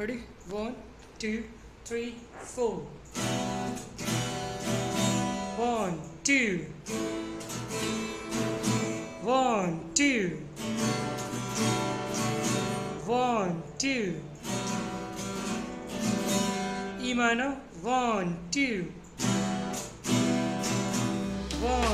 Ready? 1, 2, 3, 4. 1, 2. 1, 2. 1, 2. E minor. 1, 2. 1,